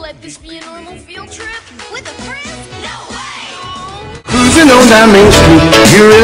let this be a normal field trip? With a friend? No way! Cruising on down Main Street, you're